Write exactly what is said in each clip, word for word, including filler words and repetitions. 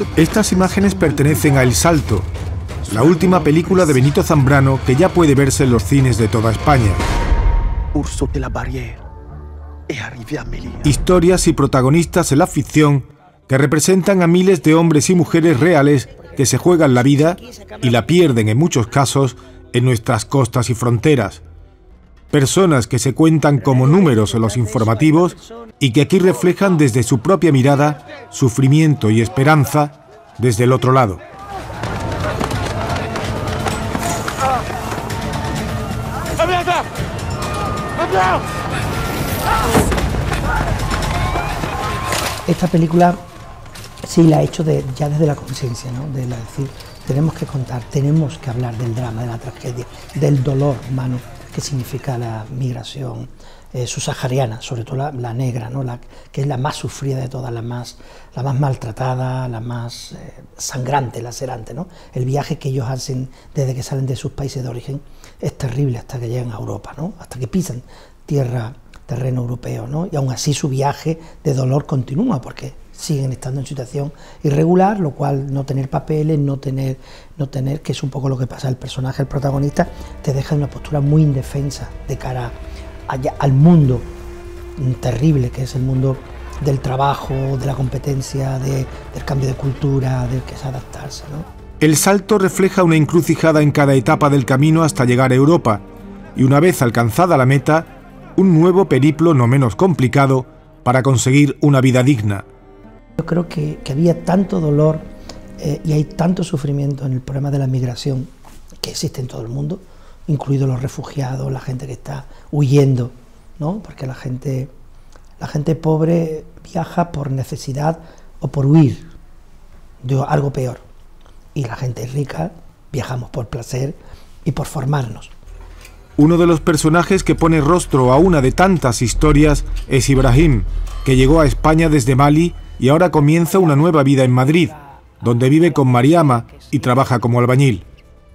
Estas imágenes pertenecen a El Salto, la última película de Benito Zambrano que ya puede verse en los cines de toda España. Historias y protagonistas en la ficción que representan a miles de hombres y mujeres reales que se juegan la vida y la pierden en muchos casos en nuestras costas y fronteras. Personas que se cuentan como números en los informativos y que aquí reflejan desde su propia mirada sufrimiento y esperanza desde el otro lado. Esta película sí la he hecho de, ya desde la conciencia, ¿no? De la decir, tenemos que contar, tenemos que hablar del drama, de la tragedia, del dolor humano que significa la migración eh, subsahariana, sobre todo la, la negra, ¿no? La, que es la más sufrida de todas, la más, la más maltratada, la más eh, sangrante, lacerante, ¿no? El viaje que ellos hacen desde que salen de sus países de origen es terrible hasta que llegan a Europa, ¿no? Hasta que pisan tierra, terreno europeo, ¿no? Y aún así su viaje de dolor continúa porque siguen estando en situación irregular, lo cual no tener papeles, no tener, no tener, que es un poco lo que pasa al personaje, el protagonista, te deja en una postura muy indefensa de cara allá, al mundo terrible que es el mundo del trabajo, de la competencia, de, del cambio de cultura, del que es adaptarse, ¿no? El Salto refleja una encrucijada en cada etapa del camino hasta llegar a Europa y una vez alcanzada la meta, un nuevo periplo no menos complicado para conseguir una vida digna. Yo creo que, que había tanto dolor eh, y hay tanto sufrimiento en el problema de la migración que existe en todo el mundo, incluidos los refugiados, la gente que está huyendo, ¿no? Porque la gente, la gente pobre viaja por necesidad o por huir de algo peor, y la gente rica viajamos por placer y por formarnos. Uno de los personajes que pone rostro a una de tantas historias es Ibrahim, que llegó a España desde Mali y ahora comienza una nueva vida en Madrid, donde vive con Mariama y trabaja como albañil.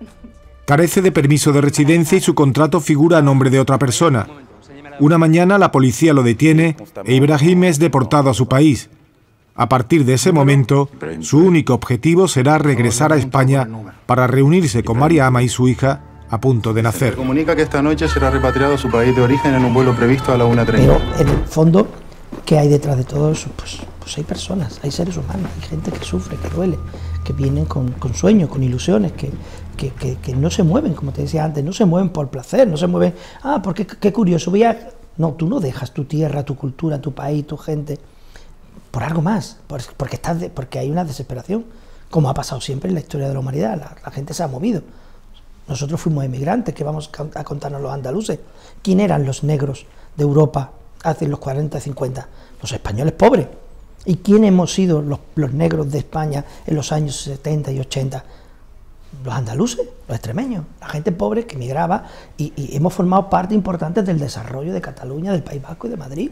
Carece de permiso de residencia y su contrato figura a nombre de otra persona. Una mañana la policía lo detiene e Ibrahim es deportado a su país. A partir de ese momento, su único objetivo será regresar a España para reunirse con Mariama y su hija a punto de nacer. Se comunica que esta noche será repatriado a su país de origen en un vuelo previsto a la una treinta. Pero en el fondo, ¿qué hay detrás de todo eso? Pues, pues hay personas, hay seres humanos, hay gente que sufre, que duele, que vienen con, con sueños, con ilusiones, que, que, que, que no se mueven, como te decía antes, no se mueven por placer, no se mueven, ah, porque qué curioso, voy a... No, tú no dejas tu tierra, tu cultura, tu país, tu gente, por algo más, porque, estás de, porque hay una desesperación, como ha pasado siempre en la historia de la humanidad, la, la gente se ha movido. Nosotros fuimos emigrantes, que vamos a contarnos los andaluces. ¿Quién eran los negros de Europa hace los cuarenta, cincuenta? Los españoles pobres. ¿Y quién hemos sido los, los negros de España en los años setenta y ochenta? Los andaluces, los extremeños, la gente pobre que emigraba y, y hemos formado parte importante del desarrollo de Cataluña, del País Vasco y de Madrid.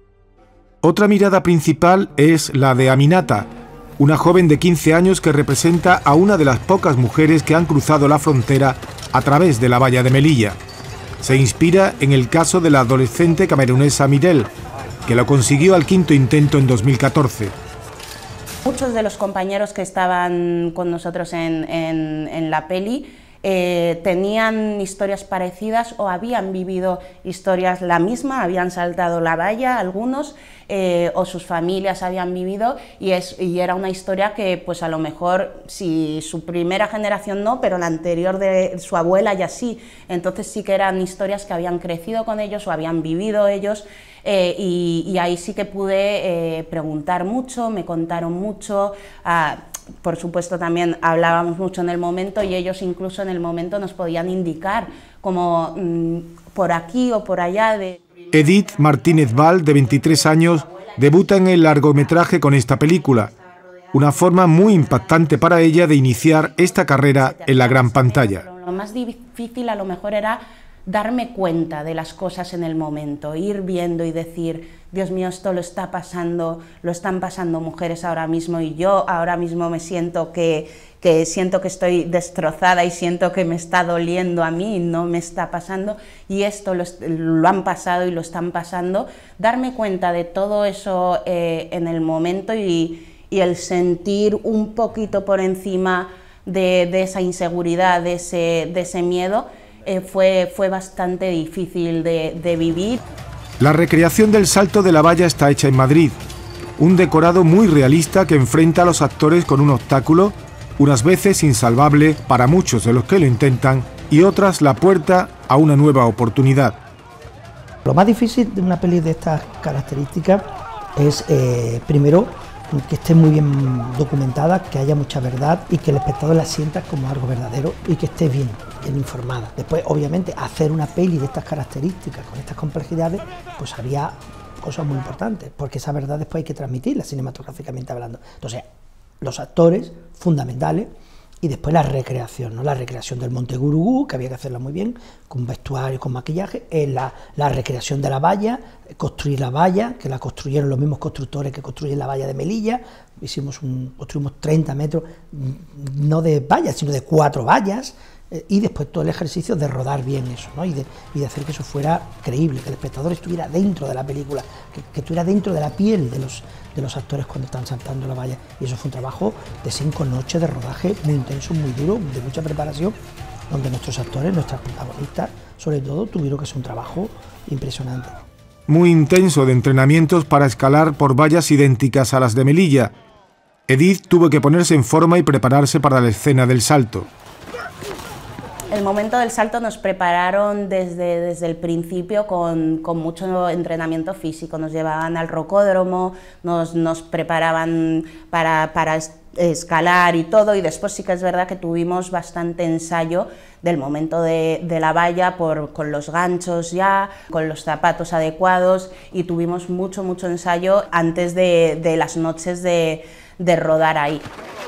Otra mirada principal es la de Aminata, una joven de quince años que representa a una de las pocas mujeres que han cruzado la frontera a través de la valla de Melilla. Se inspira en el caso de la adolescente camerunesa Mirel, que lo consiguió al quinto intento en dos mil catorce. Muchos de los compañeros que estaban con nosotros en, en, en la peli eh, tenían historias parecidas o habían vivido historias la misma, habían saltado la valla algunos, eh, o sus familias habían vivido, y, es, y era una historia que pues a lo mejor si su primera generación no, pero la anterior de su abuela ya sí, entonces sí que eran historias que habían crecido con ellos o habían vivido ellos. Eh, y, y ahí sí que pude eh, preguntar mucho, me contaron mucho, ah, por supuesto también hablábamos mucho en el momento y ellos incluso en el momento nos podían indicar como mmm, por aquí o por allá. De... Edith Martínez Val, de veintitrés años, debuta en el largometraje con esta película, una forma muy impactante para ella de iniciar esta carrera en la gran pantalla. Lo más difícil a lo mejor era darme cuenta de las cosas en el momento, ir viendo y decir, Dios mío, esto lo está pasando, lo están pasando mujeres ahora mismo y yo ahora mismo me siento que, que siento que estoy destrozada y siento que me está doliendo a mí y no me está pasando, y esto lo, lo han pasado y lo están pasando, darme cuenta de todo eso eh, en el momento y, y el sentir un poquito por encima de, de esa inseguridad, de ese, de ese miedo, eh, fue, fue bastante difícil de, de vivir. La recreación del salto de la valla está hecha en Madrid, un decorado muy realista que enfrenta a los actores con un obstáculo, unas veces insalvable para muchos de los que lo intentan, y otras la puerta a una nueva oportunidad. Lo más difícil de una peli de estas características es, eh, primero, que esté muy bien documentada, que haya mucha verdad y que el espectador la sienta como algo verdadero y que esté bien, bien informada. Después, obviamente, hacer una peli de estas características, con estas complejidades, pues había cosas muy importantes, porque esa verdad después hay que transmitirla cinematográficamente hablando. Entonces, los actores, fundamentales, y después la recreación, ¿no? La recreación del Monte Gurugú, que había que hacerla muy bien, con vestuario, con maquillaje, eh, la, la recreación de la valla, construir la valla, que la construyeron los mismos constructores que construyen la valla de Melilla. Hicimos un, construimos treinta metros, no de vallas, sino de cuatro vallas, eh, y después todo el ejercicio de rodar bien eso, ¿no? y, de, y de hacer que eso fuera creíble, que el espectador estuviera dentro de la película, que, que estuviera dentro de la piel de los, de los actores cuando están saltando la valla. Y eso fue un trabajo de cinco noches de rodaje muy intenso, muy duro, de mucha preparación, donde nuestros actores, nuestras protagonistas, sobre todo, tuvieron que hacer un trabajo impresionante. Muy intenso de entrenamientos para escalar por vallas idénticas a las de Melilla. Edith tuvo que ponerse en forma y prepararse para la escena del salto. El momento del salto nos prepararon desde, desde el principio con, con mucho entrenamiento físico, nos llevaban al rocódromo, nos, nos preparaban para, para escalar y todo, y después sí que es verdad que tuvimos bastante ensayo del momento de, de la valla, por, con los ganchos ya, con los zapatos adecuados, y tuvimos mucho, mucho ensayo antes de, de las noches de, de rodar ahí.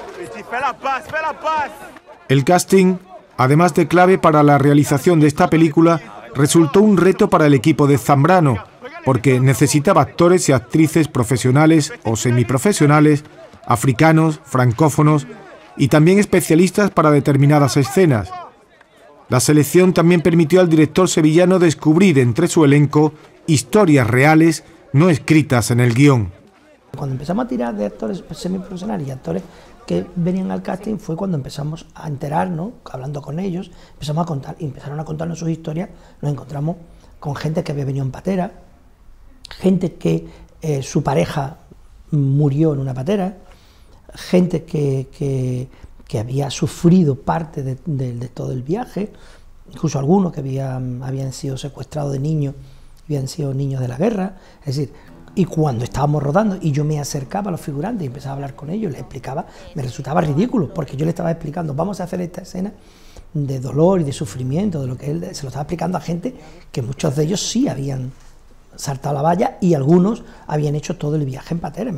El casting, además de clave para la realización de esta película, resultó un reto para el equipo de Zambrano, porque necesitaba actores y actrices profesionales o semiprofesionales, africanos, francófonos y también especialistas para determinadas escenas. La selección también permitió al director sevillano descubrir entre su elenco historias reales no escritas en el guión. Cuando empezamos a tirar de actores semiprofesionales y actores que venían al casting, fue cuando empezamos a enterarnos, hablando con ellos, empezamos a contar, y empezaron a contarnos sus historias. Nos encontramos con gente que había venido en patera, gente que eh, su pareja murió en una patera, gente que, que, que había sufrido parte de, de, de todo el viaje, incluso algunos que habían, habían sido secuestrados de niños, habían sido niños de la guerra. Es decir, y cuando estábamos rodando y yo me acercaba a los figurantes y empezaba a hablar con ellos, les explicaba, me resultaba ridículo, porque yo les estaba explicando, vamos a hacer esta escena de dolor y de sufrimiento, de lo que él se lo estaba explicando a gente que muchos de ellos sí habían saltado la valla y algunos habían hecho todo el viaje en patera.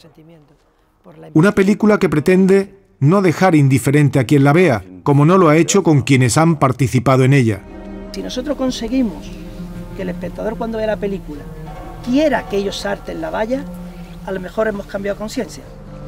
Una película que pretende no dejar indiferente a quien la vea, como no lo ha hecho con quienes han participado en ella. Si nosotros conseguimos que el espectador, cuando ve la película, quiera que ellos salten la valla, a lo mejor hemos cambiado conciencia.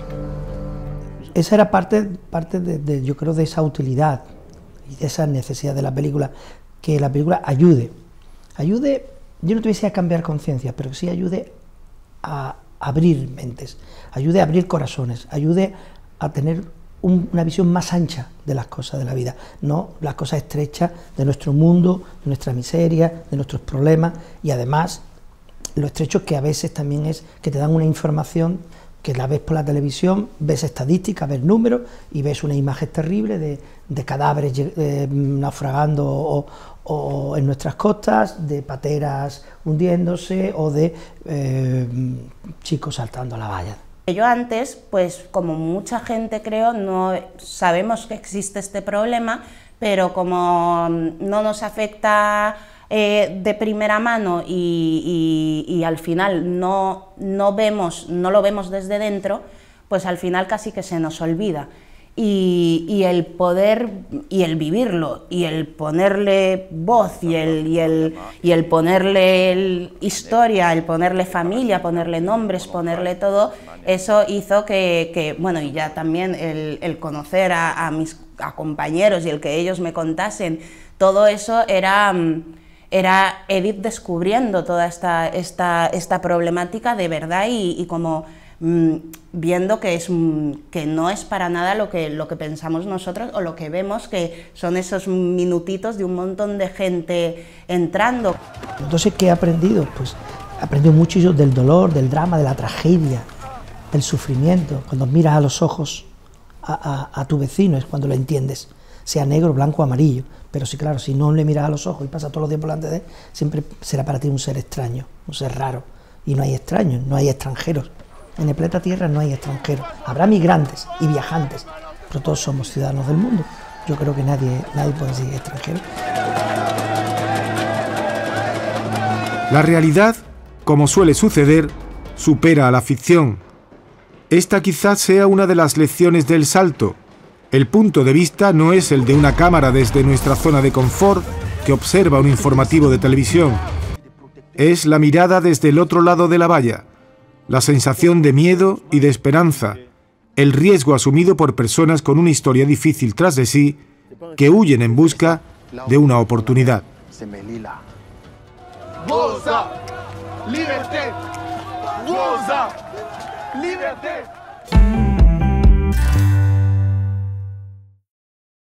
Esa era parte, parte de, de, yo creo, de esa utilidad y de esa necesidad de la película, que la película ayude, ayude, yo no te voy a decir a cambiar conciencia, pero que sí ayude a abrir mentes, ayude a abrir corazones, ayude a tener un, una visión más ancha de las cosas de la vida, no las cosas estrechas de nuestro mundo, de nuestra miseria, de nuestros problemas, y además lo estrecho que a veces también es que te dan una información que la ves por la televisión, ves estadísticas, ves números y ves una imagen terrible de, de cadáveres eh, naufragando o, o en nuestras costas, de pateras hundiéndose o de eh, chicos saltando la valla. Yo antes, pues como mucha gente creo, no sabemos que existe este problema, pero como no nos afecta Eh, de primera mano y, y, y al final no, no, vemos, no lo vemos desde dentro, pues al final casi que se nos olvida. Y, y el poder, y el vivirlo, y el ponerle voz, y el, y el, y el ponerle el historia, el ponerle familia, ponerle nombres, ponerle todo, eso hizo que, que bueno, y ya también el, el conocer a, a mis a compañeros y el que ellos me contasen, todo eso era... Era Edith descubriendo toda esta, esta, esta problemática de verdad y, y como mmm, viendo que, es, que no es para nada lo que, lo que pensamos nosotros o lo que vemos, que son esos minutitos de un montón de gente entrando. Entonces, ¿qué he aprendido? Pues he aprendido mucho yo del dolor, del drama, de la tragedia, del sufrimiento. Cuando miras a los ojos a, a, a tu vecino es cuando lo entiendes, sea negro, blanco o amarillo. Pero sí, claro, si no le miras a los ojos y pasas todos los días por delante de él, siempre será para ti un ser extraño, un ser raro. Y no hay extraños, no hay extranjeros. En el planeta Tierra no hay extranjeros. Habrá migrantes y viajantes, pero todos somos ciudadanos del mundo. Yo creo que nadie, nadie puede ser extranjero. La realidad, como suele suceder, supera a la ficción. Esta quizás sea una de las lecciones del Salto. El punto de vista no es el de una cámara desde nuestra zona de confort que observa un informativo de televisión. Es la mirada desde el otro lado de la valla, la sensación de miedo y de esperanza, el riesgo asumido por personas con una historia difícil tras de sí, que huyen en busca de una oportunidad. Goza, liberté, goza, liberté.